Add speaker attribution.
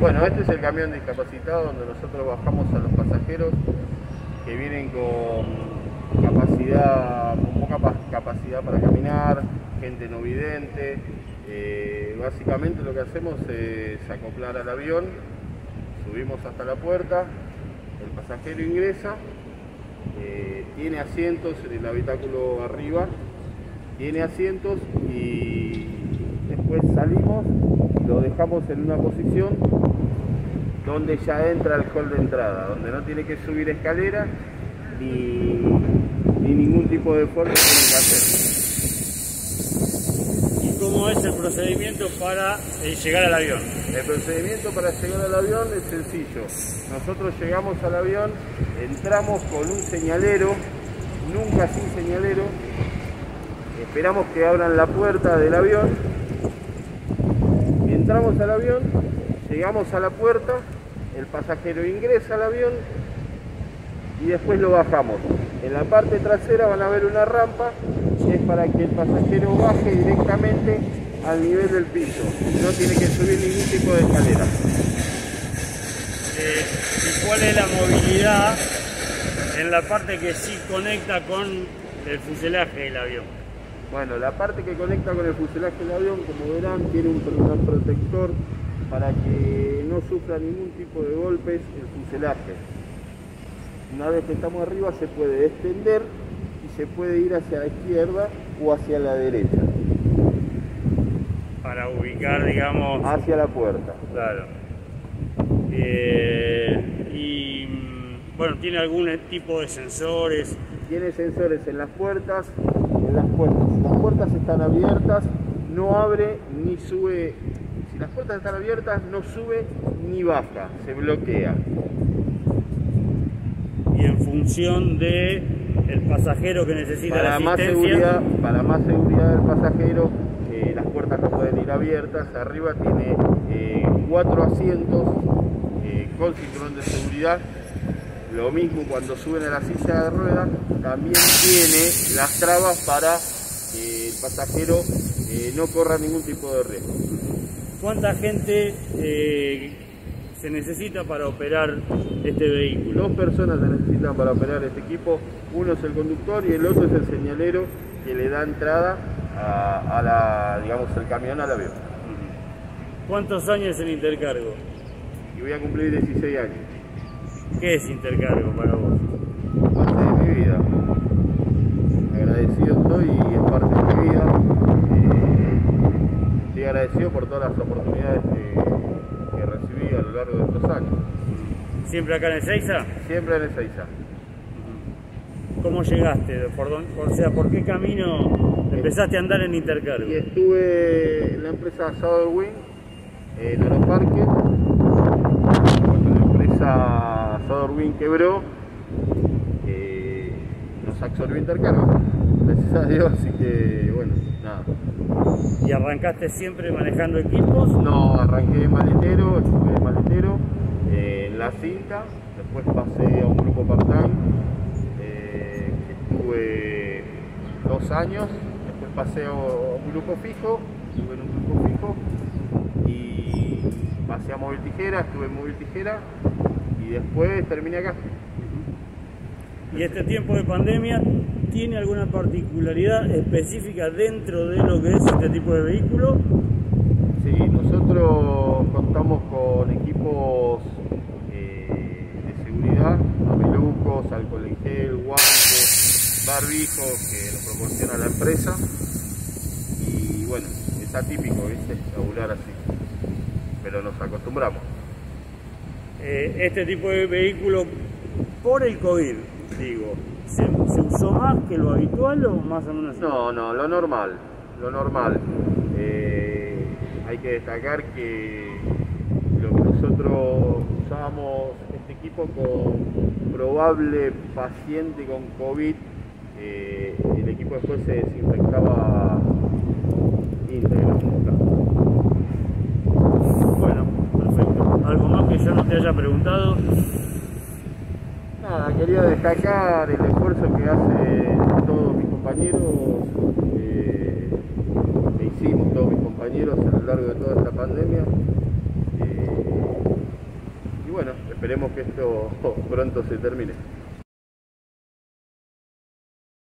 Speaker 1: Bueno, este es el camión discapacitado donde nosotros bajamos a los pasajeros que vienen con poca capacidad para caminar, gente no vidente. Básicamente lo que hacemos es acoplar al avión, subimos hasta la puerta, el pasajero ingresa, tiene asientos en el habitáculo arriba, tiene asientos y después salimos, lo dejamos en una posición donde ya entra el hall de entrada, donde no tiene que subir escalera ni ningún tipo de esfuerzo tiene que hacer.
Speaker 2: ¿Y cómo es el procedimiento para llegar al avión?
Speaker 1: El procedimiento para llegar al avión es sencillo. Nosotros llegamos al avión, entramos con un señalero, nunca sin señalero, esperamos que abran la puerta del avión, entramos al avión, llegamos a la puerta, el pasajero ingresa al avión y después lo bajamos. En la parte trasera van a ver una rampa, que es para que el pasajero baje directamente al nivel del piso, no tiene que subir ningún tipo de escalera.
Speaker 2: ¿Y cuál es la movilidad en la parte que sí conecta con el fuselaje del avión?
Speaker 1: Bueno, la parte que conecta con el fuselaje del avión, como verán, tiene un protector para que no sufra ningún tipo de golpes el fuselaje. Una vez que estamos arriba se puede extender y se puede ir hacia la izquierda o hacia la derecha.
Speaker 2: Para ubicar, digamos...
Speaker 1: hacia la puerta.
Speaker 2: Claro. Y bueno, ¿tiene algún tipo de sensores?
Speaker 1: Tiene sensores en las puertas. Si las puertas están abiertas, no abre ni sube. Si las puertas están abiertas, no sube ni baja, se bloquea.
Speaker 2: Y en función de el pasajero que necesita la asistencia.
Speaker 1: Para más seguridad del pasajero, las puertas no pueden ir abiertas. Arriba tiene 4 asientos con cinturón de seguridad. Lo mismo cuando suben a la silla de ruedas, también tiene las trabas para que el pasajero no corra ningún tipo de riesgo.
Speaker 2: ¿Cuánta gente se necesita para operar este vehículo?
Speaker 1: 2 personas se necesitan para operar este equipo. Uno es el conductor y el otro es el señalero que le da entrada digamos, el camión al avión.
Speaker 2: ¿Cuántos años en Intercargo?
Speaker 1: Y voy a cumplir 16 años.
Speaker 2: ¿Qué es Intercargo para vos?
Speaker 1: Parte de mi vida. Agradecido estoy y es parte de mi vida. Estoy agradecido por todas las oportunidades que recibí a lo largo de estos años.
Speaker 2: ¿Siempre acá en Ezeiza?
Speaker 1: Siempre en Ezeiza.
Speaker 2: ¿Cómo llegaste? ¿Por qué camino empezaste a andar en Intercargo?
Speaker 1: Y estuve en la empresa Southern en Aeroparque. Cuando la empresa Southern quebró, nos absorbió Intercargo. Gracias a Dios, así que bueno, nada.
Speaker 2: ¿Y arrancaste siempre manejando equipos?
Speaker 1: No, arranqué de maletero, estuve de maletero en la cinta, después pasé a un grupo part-time, estuve 2 años, después pasé a un grupo fijo, estuve en un grupo fijo y pasé a móvil tijera, estuve en móvil tijera y después terminé acá.
Speaker 2: ¿Y este tiempo de pandemia tiene alguna particularidad específica dentro de lo que es este tipo de vehículo?
Speaker 1: Sí, nosotros contamos con equipos de seguridad, mamelucos, alcohol en gel, guantes, barbijos que nos proporciona la empresa y bueno, es atípico, ¿viste? Laburar así, pero nos acostumbramos.
Speaker 2: Este tipo de vehículo, por el COVID, digo, ¿se usó más que lo habitual o más o menos?
Speaker 1: No, lo normal, hay que destacar que lo que nosotros usábamos este equipo con probable paciente con COVID, el equipo después se desinfectaba íntegro.
Speaker 2: Bueno, perfecto. ¿Algo más que yo no te haya preguntado?
Speaker 1: Nada, quería destacar el esfuerzo que hacen todos mis compañeros, que hicimos todos mis compañeros a lo largo de toda esta pandemia. bueno, esperemos que esto pronto se termine.